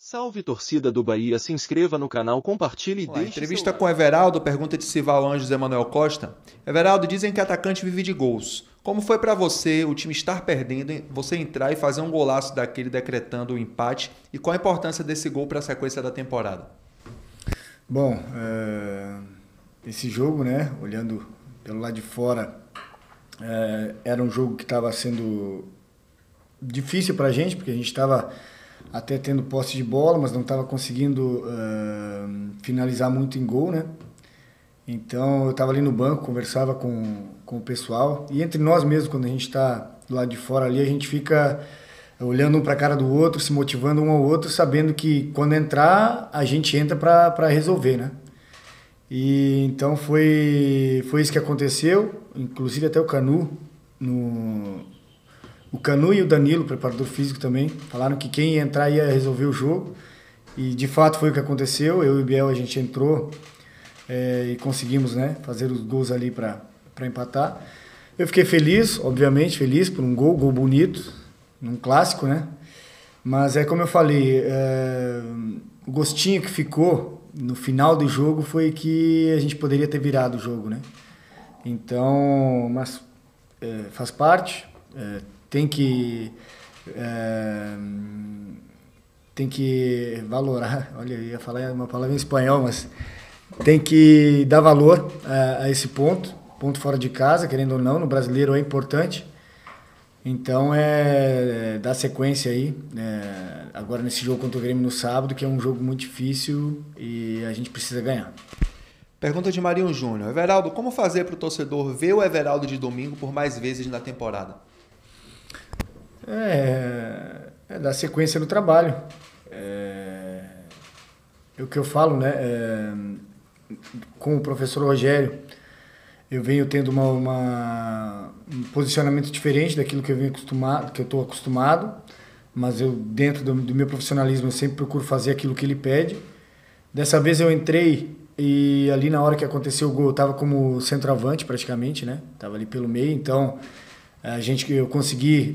Salve torcida do Bahia, se inscreva no canal, compartilhe e Olá, deixe entrevista seu com Everaldo, pergunta de Sival Anjos Emanuel Costa. Everaldo, dizem que atacante vive de gols. Como foi pra você o time estar perdendo, você entrar e fazer um golaço daquele decretando o empate? E qual a importância desse gol para a sequência da temporada? Bom, esse jogo, né, olhando pelo lado de fora, era um jogo que estava sendo difícil para a gente, porque a gente estava até tendo posse de bola, mas não estava conseguindo finalizar muito em gol, né? Então eu estava ali no banco, conversava com o pessoal, e entre nós mesmos, quando a gente está do lado de fora ali, a gente fica olhando um para a cara do outro, se motivando um ao outro, sabendo que quando entrar, a gente entra para resolver, né? E então foi isso que aconteceu, inclusive até o Canu, o Canu e o Danilo, preparador físico também, falaram que quem ia entrar ia resolver o jogo, e de fato foi o que aconteceu. Eu e o Biel, a gente entrou e conseguimos, né, fazer os gols ali para empatar. Eu fiquei feliz, obviamente, feliz por um gol bonito, num clássico, né? Mas é como eu falei, o gostinho que ficou no final do jogo foi que a gente poderia ter virado o jogo, né? Então, mas faz parte, tem que valorar, olha, eu ia falar uma palavra em espanhol, mas tem que dar valor a esse ponto fora de casa, querendo ou não, no brasileiro é importante. Então, dar sequência aí, agora nesse jogo contra o Grêmio no sábado, que é um jogo muito difícil e a gente precisa ganhar. Pergunta de Marinho Júnior. Everaldo, como fazer para o torcedor ver o Everaldo de domingo por mais vezes na temporada? Dar sequência no trabalho. É o que eu falo, né? Com o professor Rogério, eu venho tendo um posicionamento diferente daquilo que eu estou acostumado, mas eu, dentro do meu profissionalismo, eu sempre procuro fazer aquilo que ele pede. Dessa vez eu entrei e ali na hora que aconteceu o gol, eu estava como centroavante praticamente, né? Estava ali pelo meio, então eu consegui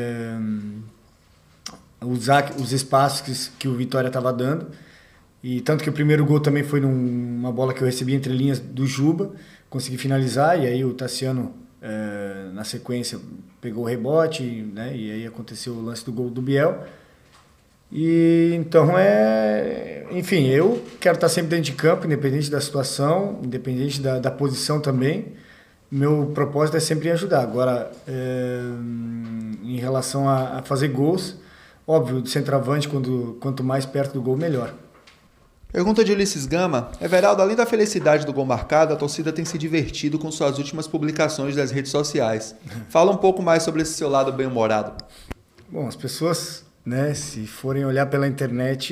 usar os espaços que o Vitória estava dando. E tanto que o primeiro gol também foi numa bola que eu recebi entre linhas do Juba, consegui finalizar, e aí o Tassiano, na sequência, pegou o rebote, né, e aí aconteceu o lance do gol do Biel. E então enfim, eu quero estar sempre dentro de campo, independente da situação, independente da posição também. Meu propósito é sempre ajudar. Agora, em relação a fazer gols, óbvio, de centroavante, quanto mais perto do gol, melhor. Pergunta de Ulisses Gama. Everaldo, além da felicidade do gol marcado, a torcida tem se divertido com suas últimas publicações das redes sociais. Fala um pouco mais sobre esse seu lado bem-humorado. Bom, as pessoas, né, se forem olhar pela internet,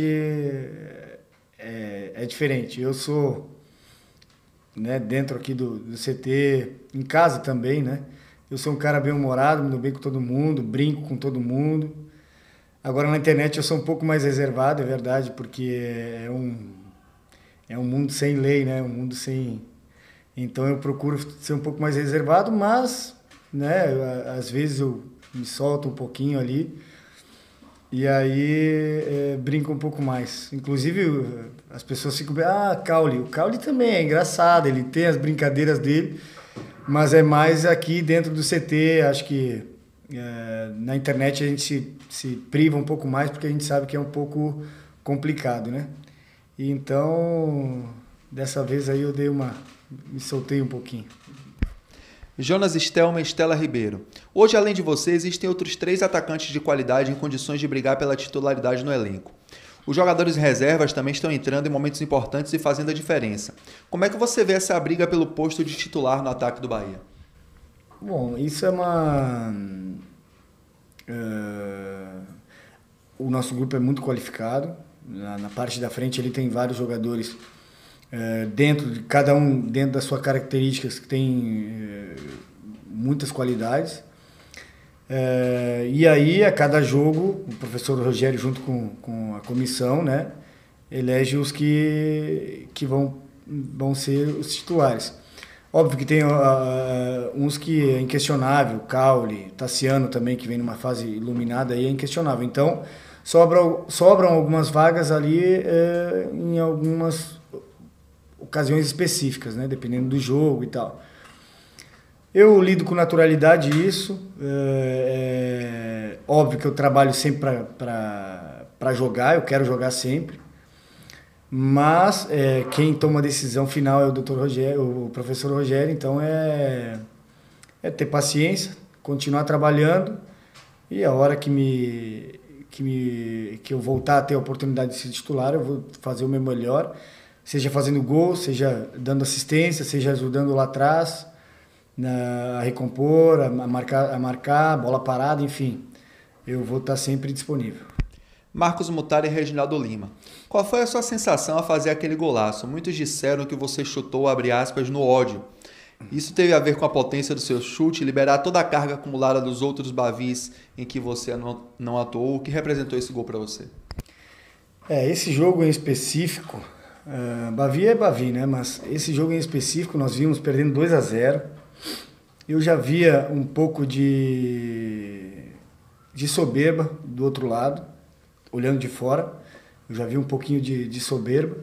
é diferente. Eu sou, né, dentro aqui do CT, em casa também, né? Eu sou um cara bem-humorado, me dou bem com todo mundo, brinco com todo mundo. Agora na internet eu sou um pouco mais reservado, é verdade, porque é um mundo sem lei, né? Um mundo sem... Então eu procuro ser um pouco mais reservado, mas, né, às vezes eu me solto um pouquinho ali e aí brinco um pouco mais. Inclusive as pessoas ficam, Caule. O Caule também é engraçado, ele tem as brincadeiras dele, mas é mais aqui dentro do CT, acho que na internet a gente se priva um pouco mais porque a gente sabe que é um pouco complicado, né? E então, dessa vez aí eu me soltei um pouquinho. Jonas Stelma e Estela Ribeiro. Hoje, além de você, existem outros 3 atacantes de qualidade em condições de brigar pela titularidade no elenco. Os jogadores reservas também estão entrando em momentos importantes e fazendo a diferença. Como é que você vê essa briga pelo posto de titular no ataque do Bahia? Bom, isso o nosso grupo é muito qualificado. Na parte da frente ele tem vários jogadores cada um dentro das suas características, que tem muitas qualidades. E aí, a cada jogo, o professor Rogério, junto com a comissão, né, elege os que vão ser os titulares. Óbvio que tem uns que é inquestionável, Caule, Tassiano também, que vem numa fase iluminada, aí é inquestionável. Então, sobram algumas vagas ali em algumas ocasiões específicas, né? Dependendo do jogo e tal. Eu lido com naturalidade isso. Óbvio que eu trabalho sempre para jogar, eu quero jogar sempre. Mas quem toma a decisão final é o Dr. Rogério, o professor Rogério, então é ter paciência, continuar trabalhando e a hora que eu voltar a ter a oportunidade de ser titular, eu vou fazer o meu melhor, seja fazendo gol, seja dando assistência, seja ajudando lá atrás a recompor, a marcar, bola parada, enfim, eu vou estar sempre disponível. Marcos Mutari e Reginaldo Lima. Qual foi a sua sensação a fazer aquele golaço? Muitos disseram que você chutou, abre aspas, no ódio. Isso teve a ver com a potência do seu chute, liberar toda a carga acumulada dos outros Bavis em que você não atuou? O que representou esse gol para você? Esse jogo em específico, Bavi é Bavi, né? Mas esse jogo em específico nós vimos perdendo 2-0. Eu já via um pouco de soberba do outro lado, olhando de fora. Eu já vi um pouquinho de soberba.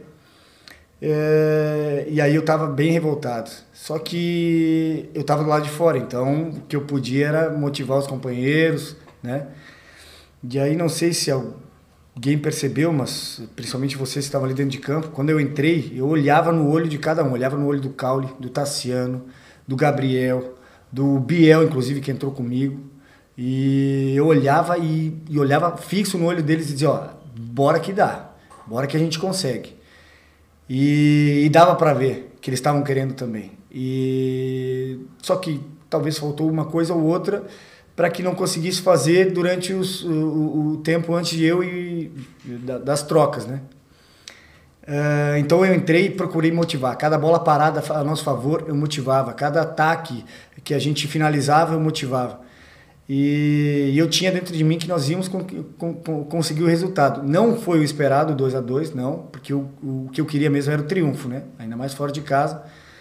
E aí eu estava bem revoltado. Só que eu estava do lado de fora, então o que eu podia era motivar os companheiros, né? E aí não sei se alguém percebeu, mas principalmente vocês que estavam ali dentro de campo, quando eu entrei, eu olhava no olho de cada um. Olhava no olho do Caule, do Tassiano, do Gabriel, do Biel, inclusive, que entrou comigo. E eu olhava e olhava fixo no olho deles e dizia, ó, bora que dá, bora que a gente consegue. E dava para ver que eles estavam querendo também. Só que talvez faltou uma coisa ou outra para que não conseguisse fazer durante o tempo antes de eu e das trocas, né? Então eu entrei e procurei motivar. Cada bola parada a nosso favor, eu motivava. Cada ataque que a gente finalizava, eu motivava. E eu tinha dentro de mim que nós íamos conseguir o resultado. Não foi o esperado, 2-2, não, porque o que eu queria mesmo era o triunfo, né? Ainda mais fora de casa.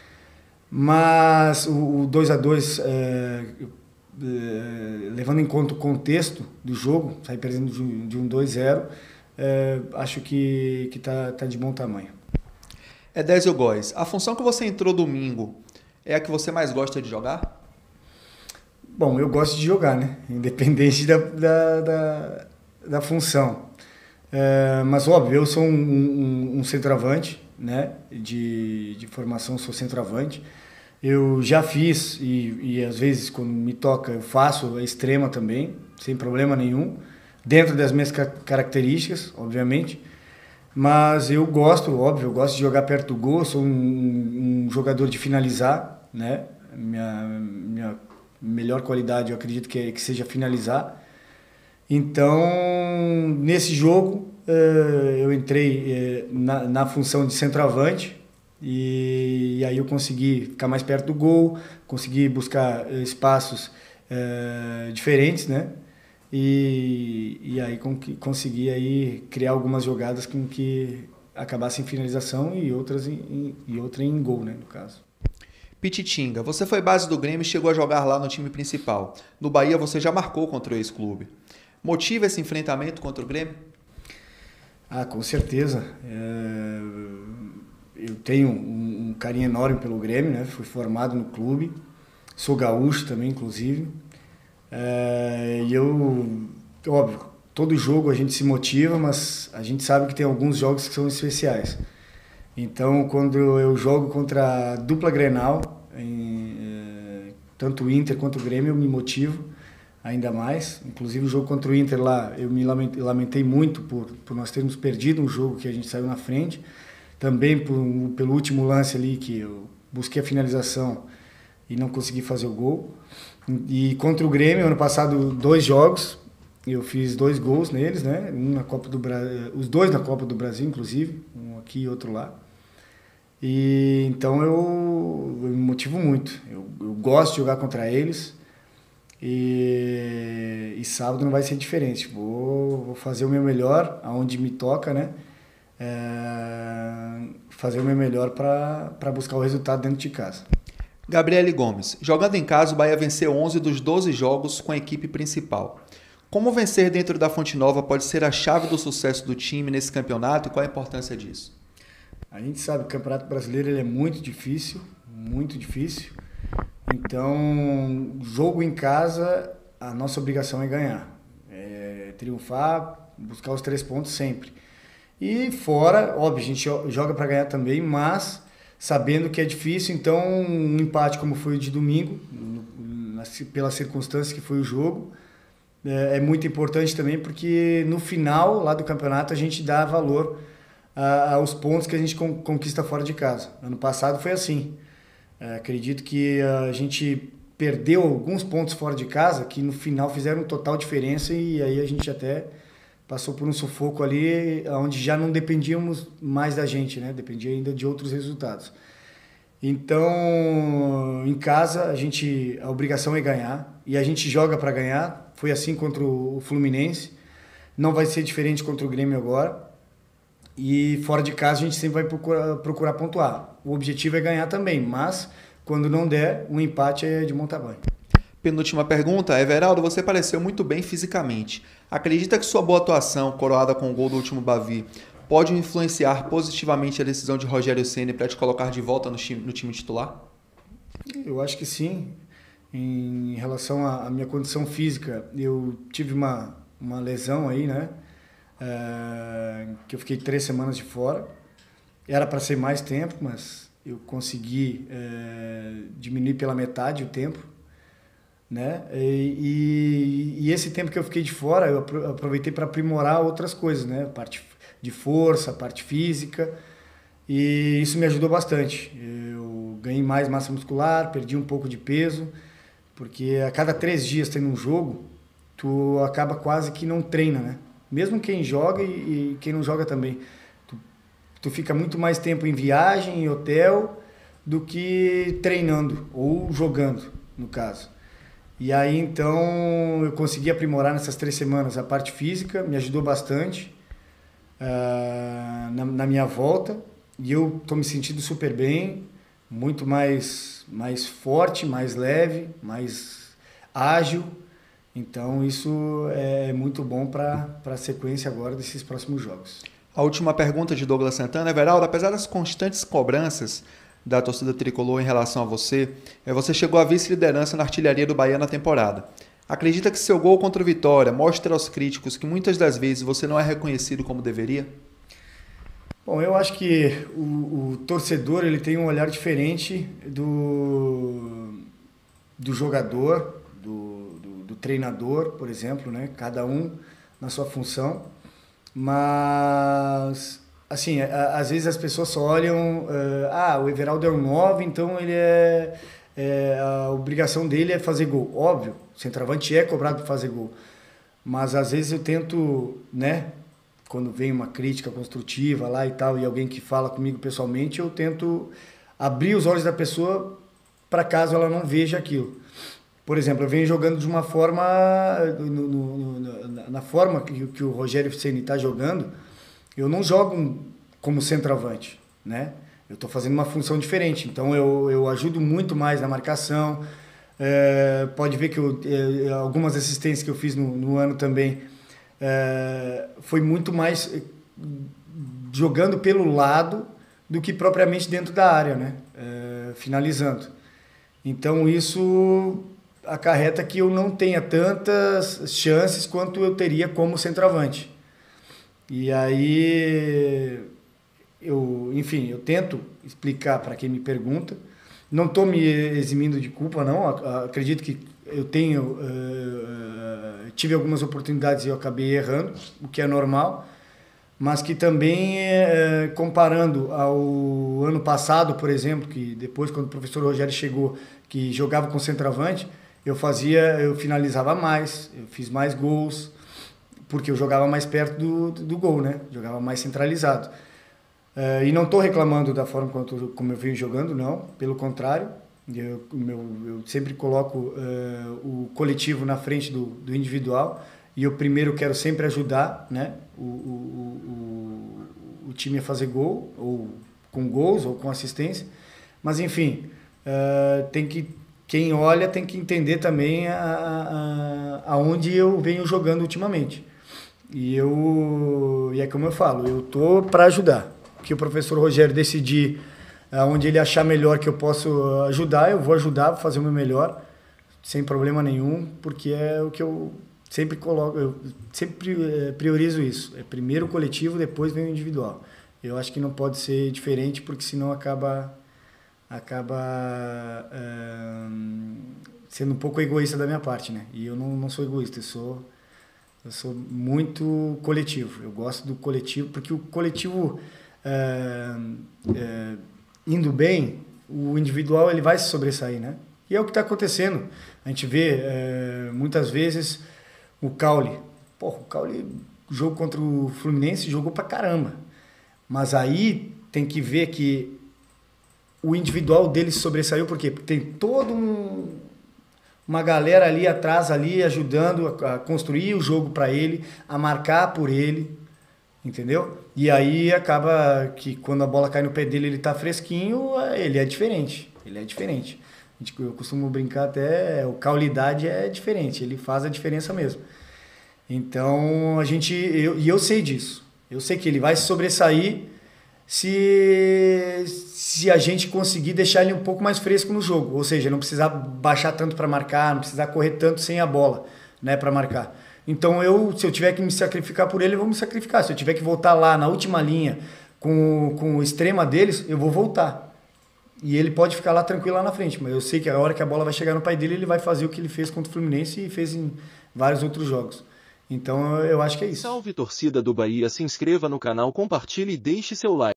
Mas o 2-2, levando em conta o contexto do jogo, sair perdendo de um 2-0, acho que tá de bom tamanho. Edésio Góes, a função que você entrou domingo é a que você mais gosta de jogar? Bom, eu gosto de jogar, né? Independente da função. Mas, óbvio, eu sou um centroavante, né? De formação, sou centroavante. Eu já fiz, e às vezes, quando me toca, eu faço a extrema também, sem problema nenhum, dentro das minhas características, obviamente. Mas eu gosto, óbvio, eu gosto de jogar perto do gol, sou um jogador de finalizar, né? Minha melhor qualidade, eu acredito que seja finalizar. Então, nesse jogo, eu entrei na função de centroavante e aí eu consegui ficar mais perto do gol, consegui buscar espaços diferentes, né? E aí consegui aí criar algumas jogadas com que acabassem em finalização e outra em gol, né, no caso. Pititinga, você foi base do Grêmio e chegou a jogar lá no time principal. No Bahia você já marcou contra o ex-clube. Motiva esse enfrentamento contra o Grêmio? Com certeza. Eu tenho um carinho enorme pelo Grêmio, né? Fui formado no clube, sou gaúcho também, inclusive. Óbvio, todo jogo a gente se motiva, mas a gente sabe que tem alguns jogos que são especiais. Então, quando eu jogo contra a dupla Grenal, tanto o Inter quanto o Grêmio, eu me motivo ainda mais. Inclusive, o jogo contra o Inter lá, eu me lamentei muito por nós termos perdido um jogo que a gente saiu na frente. Também pelo último lance ali, que eu busquei a finalização e não consegui fazer o gol. E contra o Grêmio, ano passado, 2 jogos, eu fiz 2 gols neles, né? Os 2 na Copa do Brasil, inclusive, um aqui e outro lá. E então eu me motivo muito. Eu gosto de jogar contra eles e sábado não vai ser diferente. Vou fazer o meu melhor, aonde me toca, né? Fazer o meu melhor para buscar o resultado dentro de casa. Gabriele Gomes, jogando em casa, o Bahia venceu 11 dos 12 jogos com a equipe principal. Como vencer dentro da Fonte Nova pode ser a chave do sucesso do time nesse campeonato e qual a importância disso? A gente sabe que o Campeonato Brasileiro ele é muito difícil, muito difícil. Então, jogo em casa, a nossa obrigação é ganhar. É triunfar, buscar os 3 pontos sempre. E fora, óbvio, a gente joga para ganhar também, mas sabendo que é difícil, então um empate como foi o de domingo, pelas circunstâncias que foi o jogo, é muito importante também, porque no final lá do campeonato a gente dá valor aos pontos que a gente conquista fora de casa. Ano passado foi assim. Acredito que a gente perdeu alguns pontos fora de casa que no final fizeram total diferença e aí a gente até passou por um sufoco ali onde já não dependíamos mais da gente, né? Dependia ainda de outros resultados. Então, em casa, a obrigação é ganhar e a gente joga para ganhar. Foi assim contra o Fluminense, não vai ser diferente contra o Grêmio agora. E fora de casa a gente sempre vai procurar pontuar. O objetivo é ganhar também, mas quando não der, um empate é de montar banho. Penúltima pergunta, Everaldo, você pareceu muito bem fisicamente. Acredita que sua boa atuação, coroada com o gol do último Bavi, pode influenciar positivamente a decisão de Rogério Ceni para te colocar de volta no time titular? Eu acho que sim. Em relação à minha condição física, eu tive uma lesão aí, né? Que eu fiquei 3 semanas de fora. Era para ser mais tempo, mas eu consegui diminuir pela metade o tempo, né? E esse tempo que eu fiquei de fora, eu aproveitei para aprimorar outras coisas, né? Parte de força, parte física, e isso me ajudou bastante. Eu ganhei mais massa muscular, perdi um pouco de peso, porque a cada 3 dias tendo um jogo, tu acaba quase que não treina, né? Mesmo quem joga e quem não joga também. Tu fica muito mais tempo em viagem, em hotel, do que treinando ou jogando, no caso. E aí, então, eu consegui aprimorar nessas 3 semanas a parte física, me ajudou bastante na minha volta. E eu estou me sentindo super bem, muito mais forte, mais leve, mais ágil. Então, isso é muito bom para a sequência agora desses próximos jogos. A última pergunta de Douglas Santana. Everaldo, apesar das constantes cobranças da torcida tricolor em relação a você, você chegou à vice-liderança na artilharia do Bahia na temporada. Acredita que seu gol contra o Vitória mostra aos críticos que muitas das vezes você não é reconhecido como deveria? Bom, eu acho que o torcedor ele tem um olhar diferente do jogador, do treinador, por exemplo, né? Cada um na sua função. Mas, assim, às vezes as pessoas só olham, o Everaldo é um 9, então ele a obrigação dele é fazer gol. Óbvio, o centroavante é cobrado para fazer gol. Mas às vezes eu tento, né, quando vem uma crítica construtiva lá e tal, e alguém que fala comigo pessoalmente, eu tento abrir os olhos da pessoa para caso ela não veja aquilo. Por exemplo, eu venho jogando de uma forma, na forma que o Rogério Ceni está jogando, eu não jogo como centroavante, né? Eu estou fazendo uma função diferente, então eu ajudo muito mais na marcação. Pode ver que algumas assistências que eu fiz no ano também foi muito mais jogando pelo lado do que propriamente dentro da área, né? Finalizando. Então isso acarreta que eu não tenha tantas chances quanto eu teria como centroavante. E aí, eu tento explicar para quem me pergunta. Não estou me eximindo de culpa, não. Acredito que eu tive algumas oportunidades e eu acabei errando, o que é normal. Mas que também, comparando ao ano passado, por exemplo, que depois, quando o professor Rogério chegou, que jogava com centroavante, eu finalizava mais, eu fiz mais gols, porque eu jogava mais perto do gol, né? Jogava mais centralizado. E não estou reclamando da forma como eu venho jogando, não, pelo contrário. Eu sempre coloco o coletivo na frente do individual, e eu primeiro quero sempre ajudar, né, o time a fazer gol, ou com gols, ou com assistência. Mas, enfim, tem que quem olha tem que entender também aonde eu venho jogando ultimamente. E é como eu falo, eu tô para ajudar. Que o professor Rogério decidir onde ele achar melhor que eu posso ajudar, eu vou ajudar, vou fazer o meu melhor, sem problema nenhum, porque é o que eu sempre coloco, eu sempre priorizo isso. É primeiro o coletivo, depois vem o individual. Eu acho que não pode ser diferente, porque senão acaba sendo um pouco egoísta da minha parte, né? E eu não sou egoísta, eu sou muito coletivo. Eu gosto do coletivo, porque o coletivo indo bem, o individual ele vai se sobressair, né? E é o que está acontecendo. A gente vê muitas vezes o Caule. Porra, o Caule, jogo contra o Fluminense, jogou pra caramba. Mas aí tem que ver que o individual dele se sobressaiu, por quê? Porque tem toda uma galera ali atrás, ali ajudando a construir o jogo para ele, a marcar por ele, entendeu? E aí acaba que quando a bola cai no pé dele, ele tá fresquinho, ele é diferente. Ele é diferente. Eu costumo brincar até, o Caulidade é diferente, ele faz a diferença mesmo. Então, eu sei disso. Eu sei que ele vai se sobressair se a gente conseguir deixar ele um pouco mais fresco no jogo. Ou seja, não precisar baixar tanto para marcar, não precisar correr tanto sem a bola, né, para marcar. Então, se eu tiver que me sacrificar por ele, eu vou me sacrificar. Se eu tiver que voltar lá na última linha com o extrema deles, eu vou voltar. E ele pode ficar lá tranquilo lá na frente. Mas eu sei que a hora que a bola vai chegar no pé dele, ele vai fazer o que ele fez contra o Fluminense e fez em vários outros jogos. Então, eu acho que é isso. Salve torcida do Bahia, se inscreva no canal, compartilhe e deixe seu like.